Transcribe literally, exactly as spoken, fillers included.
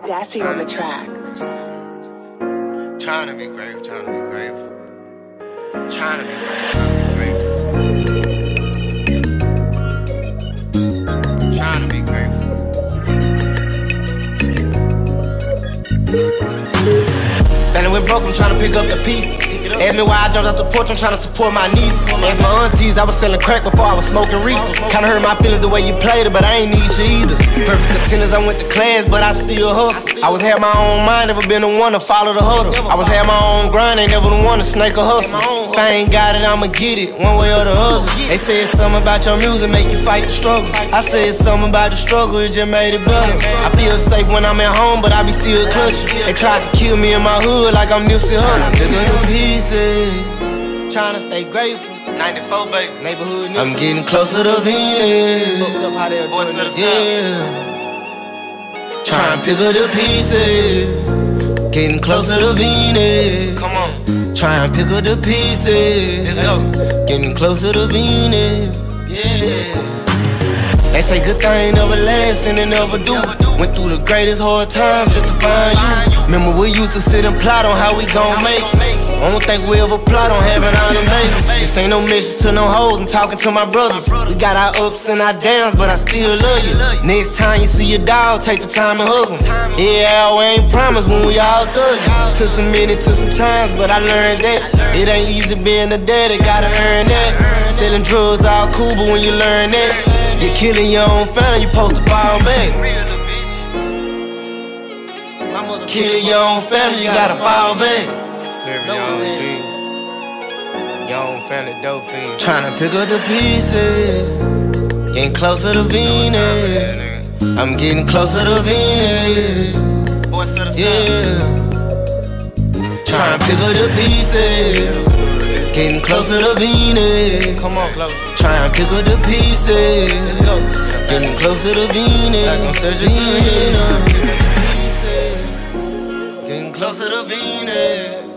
Dassy on the track. Trying to be grateful, trying to be grateful. Trying to be grateful, trying to be grateful. Bending with broke, I'm trying to pick up the pieces. Ask me why I jumped out the porch, I'm trying to support my nieces. Ask my aunties, I was selling crack before I was smoking reefer. Kinda hurt my feelings the way you played it, but I ain't need you either. Perfect contenders, I went to class, but I still hustle. I was had my own mind, never been the one to follow the huddle. I was had my own grind, ain't never the one to snake or hustle. If I ain't got it, I'ma get it, one way or the other. They said something about your music make you fight the struggle. I said something about the struggle, it just made it better. I feel safe when I'm at home, but I be still clutching. They tried to kill me in my hood like I'm Nipsey Hussle. Tryna stay grateful. ninety-four, baby. Neighborhood nigga. I'm getting closer to Venus. Fucked up how they boys to the yeah. Tryna pick up the pieces. Getting closer to Venus. Come on. Tryna pick up the pieces. Let's go. Getting closer to Venus. Yeah. They say good thing never last and it never do. Went through the greatest hard times just to find you. Remember we used to sit and plot on how we gon' make it. I don't think we ever plot on having all the babies. This ain't no message to no hoes, I'm talking to my brothers. We got our ups and our downs, but I still love you. Next time you see your dog, take the time and hug him. Yeah, we ain't promised when we all thug it. Took some minutes, took some times, but I learned that it ain't easy being a daddy, gotta earn that. Selling drugs all cool, but when you learn that you're killing your own family, you supposed to fall back. Killing your own family, you gotta fall back. Your own family dope fiend. Tryna pick up the pieces. Getting closer to Venus. I'm getting closer to Venus. Yeah. Tryna pick up the pieces. Getting closer to Venus. Come on, close. Tryna pick up the pieces. Let's go. Getting closer to Venus. Like I'm searching for Venus. Getting closer to Venus.